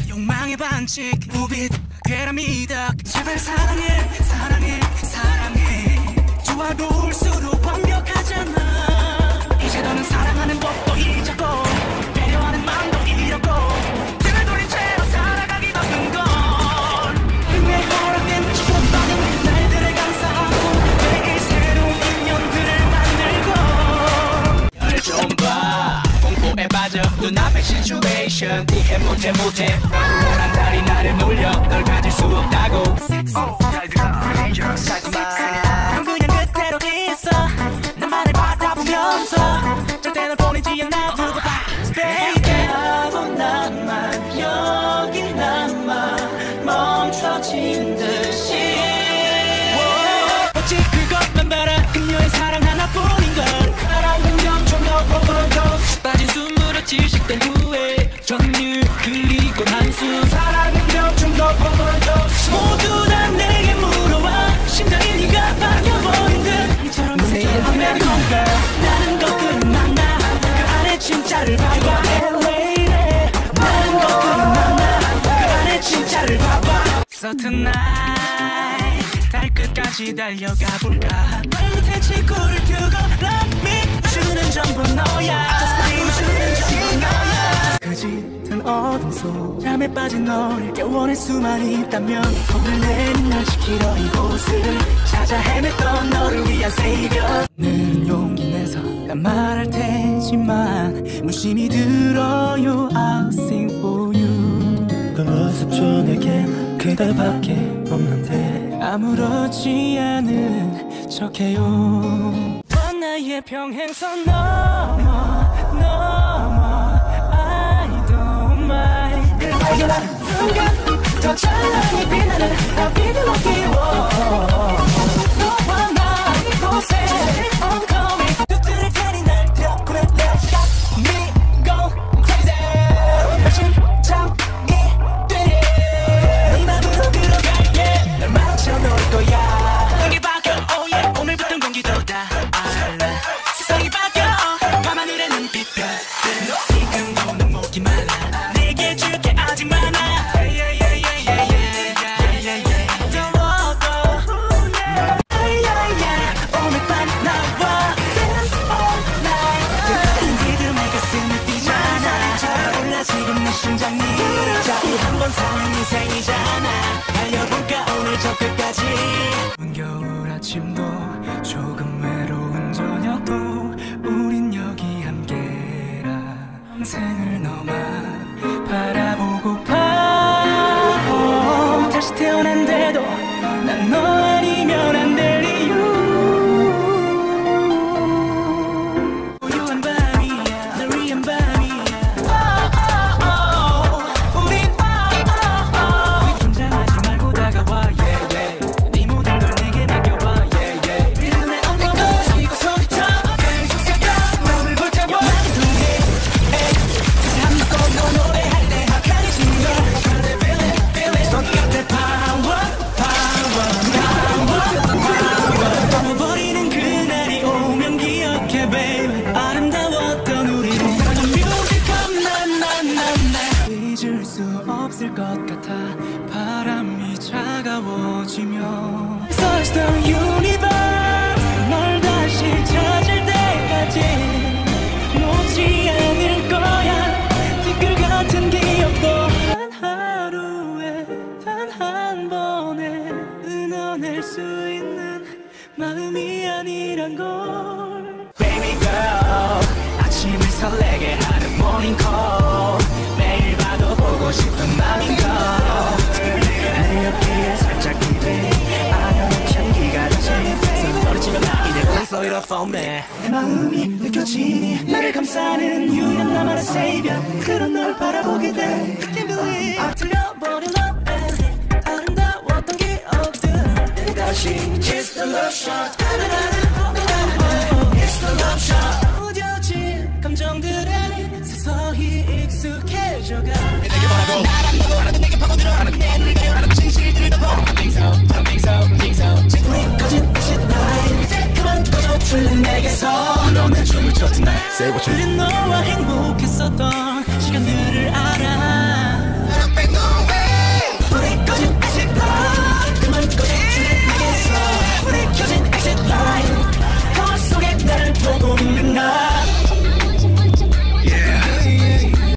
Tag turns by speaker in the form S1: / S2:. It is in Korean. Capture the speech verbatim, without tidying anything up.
S1: 욕망의 반칙 우빛 괴람이다. 제발 사랑해 사랑해 사랑해. 좋아도 올수록 완벽하잖아. 이제 너는 사랑하는 법도 잊었고 배려하는 마음도 잃었고 등을 돌린 채로 살아가기 바쁜 걸. 내 허락된 축복받은 날들을 감사하고 매일 새로운 인연들을 만들고. 열 좀 봐 공포에 빠져 눈앞의 시츄에이션 이해 못해 못해 불안한 달이 나를 놀려 널 가질 수 없다고. 넌 그냥 그대로 있어 나만을 바라보면서 절대 널 보내지 않아 두고 봐 baby. 하고 나만 여기 남아 멈춰진 듯이 오직 그것만 바라 그녀의 사랑 하나뿐인걸. 사랑은 점점 더 overdose 빠진 숨으로 질식된 후에 전율 그리고 한숨. 사랑은 점점 더 overdose 모두 다 내게 물어와 심장이 네가 바뀌어버린 듯 이처럼 새처럼 American girl. 나는 것들은 많아 그 안에 진짜를 봐봐 엘에이래. 나는 것들은 많아 그 안에 진짜를 봐봐. So tonight 달 끝까지 달려가 볼까. 발밑에 지구를 두고 Love me 주는 전부 너야. 주는 전부 너야. 그 짙은 어둠 속 잠에 빠진 너를 깨워낼 수만 있다면 겁을 내는 널 지키러 이곳을 찾아 헤맸던 너를 위한 savior. 늘 용기 내서 난 말할 테지만 무심히 들어요 I'll sing for you.
S2: 그 모습 중 내겐 그대밖에 없는데
S1: 아무렇지 않은 척해요. 나의 평행선 넘어 넘어 I don't mind. 그를 발견한 순간 더 찬란히 빛나는 I'll be the lucky one. 너와 나 이곳에 I'm coming. 두드릴 테니 날 들어보내 Let's got me go crazy. 심장이 뛰네 네 맘으로 들어갈게. 널 맞춰놓을 거야. 공기 바뀌어 oh yeah 오늘부턴 공기도 다 알아. 세상이 바뀌어 밤하늘의 눈빛별 너 지금 너는 목이 말라 내게 줄게 아직 많아. 오늘 밤 나와 Dance all night. 공기들 내 가슴을 뛰잖아. 올라 지금 내 심장이 자 이 한 번 사는 인생이잖아. 달려볼까 오늘 저 끝까지. 겨울 아침도 조금 외로운 저녁도 우린 여기 함께라. 평생을 너만 바라보고파. 어, 다시 태어난데도 난 너 아니면 안 될 이유. 고요한 밤이야 널 위한 밤이야. oh, oh, oh. 우린 oh, oh, oh. 긴장하지 말고 다가와 yeah, yeah. 네 모든 걸 내게 맡겨봐 yeah, yeah. 리듬에 엉덩이 이고 소리쳐 내 속삭여 맘을 붙잡아. 나는 두개 잠 속 노래할 때 핫하게 걸 feel it feel it 손 곁에 power power power power. 버리는 그날이 오면 기억해 baby. 아름다웠던 우리 뮤직한 난난난난 잊을 수 없을 것 같아. 바람이 차가워지며 Search the universe 널 다시 찾을 때까지 놓지 않을 거야. 티끌 같은 기억도 단 하루에 단 한 번에 은어낼 수 있는 마음이 아니란 걸. Baby girl 아침을 설레게 하는 morning call. 매일 봐도 보고 싶은 맘인걸. 내 옆에 살짝 기대 아련한 향기가 나지. 손을 치며 나 이제 Slow it up for me. 내 마음이 느껴지니 나를 감싸는 유일한 나만의 savior. 그런 널 바라보게 돼 I can't believe 아 틀려버린 love and 아름다웠던 기억들 다시 It's the love shot. It's the love shot. 무뎌진 감정들에 서서히 익숙해져가. 내게 뭐라고 나랑 너도 하나도 내게 파고들어 하나도 내 눈을 가요 하나도 진실들을 덮어. I think so, I think so, I think so. 지금이 거짓 거짓 나이 이제 그만 꺼져 출른 내게서 너내 춤을 췄던 날 Say what you. 우린 너와 행복했었던 시간들을 알아.